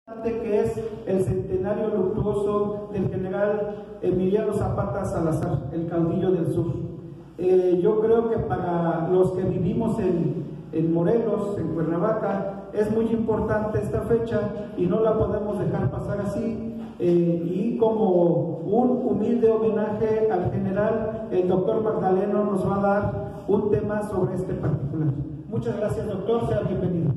Que es el centenario luctuoso del general Emiliano Zapata Salazar, el caudillo del sur. Yo creo que para los que vivimos en Morelos, en Cuernavaca, es muy importante esta fecha y no la podemos dejar pasar así. Y como un humilde homenaje al general, el doctor Magdaleno nos va a dar un tema sobre este particular. Muchas gracias, doctor, sea bienvenido.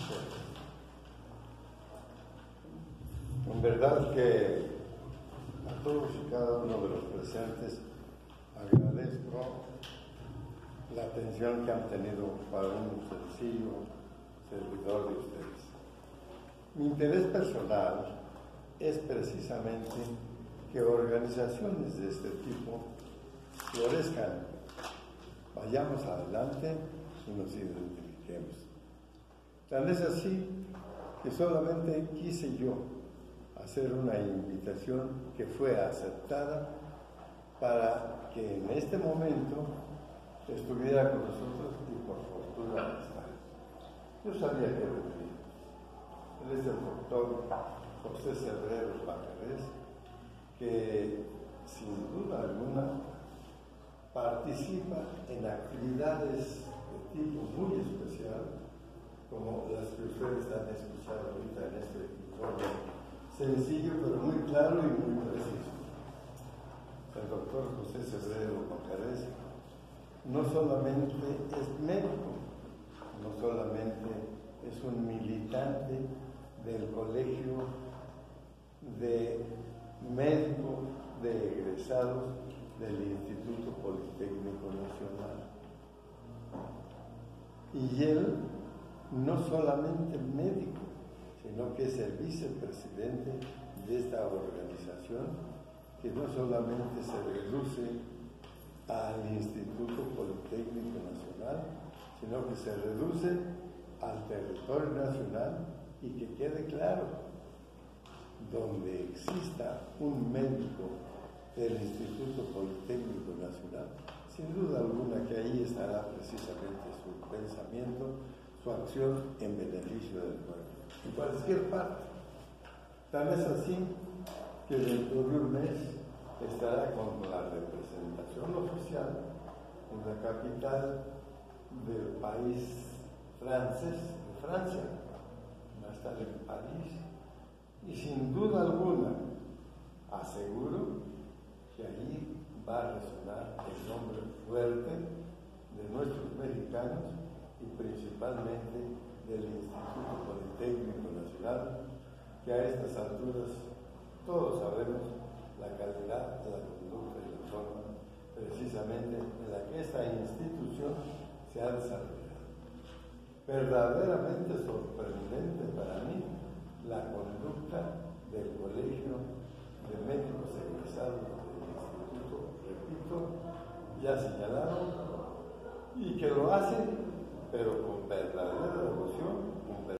En verdad que a todos y cada uno de los presentes agradezco la atención que han tenido para un sencillo servidor de ustedes. Mi interés personal es precisamente que organizaciones de este tipo florezcan, vayamos adelante y nos identifiquemos. Tal es así que solamente quise yo hacer una invitación que fue aceptada para que en este momento estuviera con nosotros y por fortuna está. Yo sabía que vendría. Él es el doctor José Cebreros Bacarés, que sin duda alguna participa en actividades de tipo muy especial, como las que ustedes han escuchado ahorita en este informe sencillo, pero muy claro y muy preciso. El doctor José Cebreros Bacarés no solamente es médico, no solamente es un militante del Colegio de Médicos de Egresados del Instituto Politécnico Nacional. Y él no solamente médico, sino que es el vicepresidente de esta organización, que no solamente se reduce al Instituto Politécnico Nacional, sino que se reduce al territorio nacional, y que quede claro, donde exista un médico del Instituto Politécnico Nacional, sin duda alguna que ahí estará precisamente su pensamiento, su acción en beneficio del pueblo, en cualquier parte. Tal es así que dentro de un mes estará con la representación oficial en la capital del país francés, de Francia. Va a estar en París, y sin duda alguna aseguro que allí va a resonar el nombre fuerte de nuestros mexicanos y principalmente del Instituto Politécnico Nacional, que a estas alturas todos sabemos la calidad de la conducta y la forma precisamente en la que esta institución se ha desarrollado. Verdaderamente sorprendente para mí la conducta del Colegio de Médicos Egresados del Instituto, repito, ya señalado, y que lo hace, pero con verdadera devoción